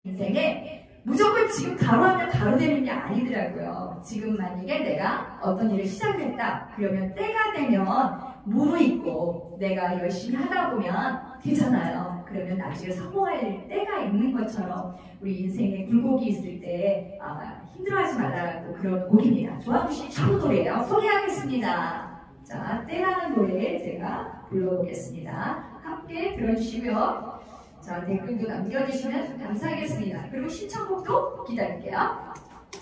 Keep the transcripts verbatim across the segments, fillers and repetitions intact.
인생에 무조건 지금 가로 하면 가로 되는 게 아니더라고요. 지금 만약에 내가 어떤 일을 시작했다. 그러면 때가 되면 무르익고 내가 열심히 하다 보면 되잖아요. 그러면 나중에 성공할 때가 있는 것처럼 우리 인생에 굴곡이 있을 때 아, 힘들어하지 말라고 그런 곡입니다. 조항주씨 최고 노래예요. 소개하겠습니다. 자, 때라는 노래 제가 불러보겠습니다. 함께 들어주시고요. 자, 댓글도 남겨주시면 감사하겠습니다. 그리고 신청곡도 기다릴게요.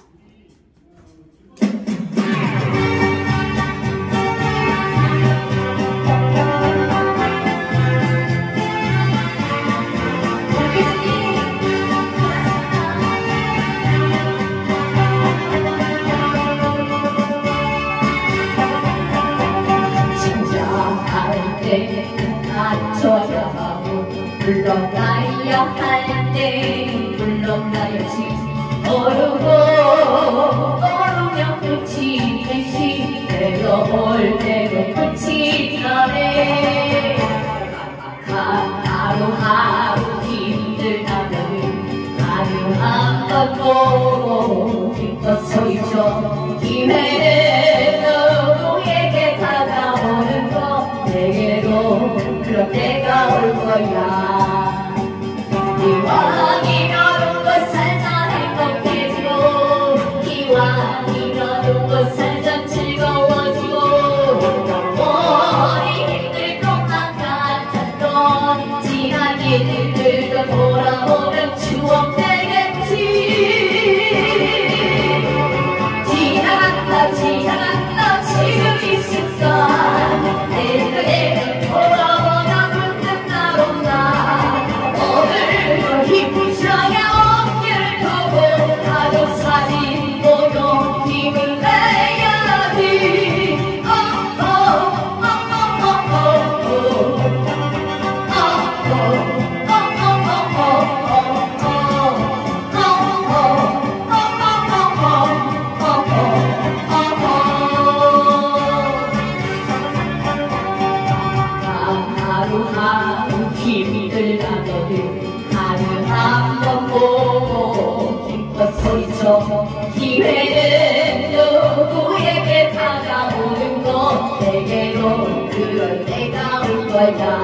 물러가야 할 때 물러가야지. 오르고 오르면 끝이 되시. 내려올 때도 끝이 나네. 하루하루 힘들다면 하루 한 번 힘껏 서있죠. 기회는 누구에게 다가오는 거 내게로 그럴 때가 올 거야. 이왕이면 웃고 살자 행복해지고, 이왕이면 웃고 살자 즐거워지고, 영원히 힘들 것만 같았던 지난 일들도 돌아오면 추억 되겠지. 지나간다 지나간다 지금 이 순간 내일도 내일 돌아오나 문득 나온다. 오늘도 힘부셔야 어깨를 펴고 가족 사진 보고 힘을 내야지. 하루하루 힘들다거든 하루 한 번 보고 힘껏 서있죠. 기회는 누구에게 다가오는 거 내게로 그럴 때가 올 거야.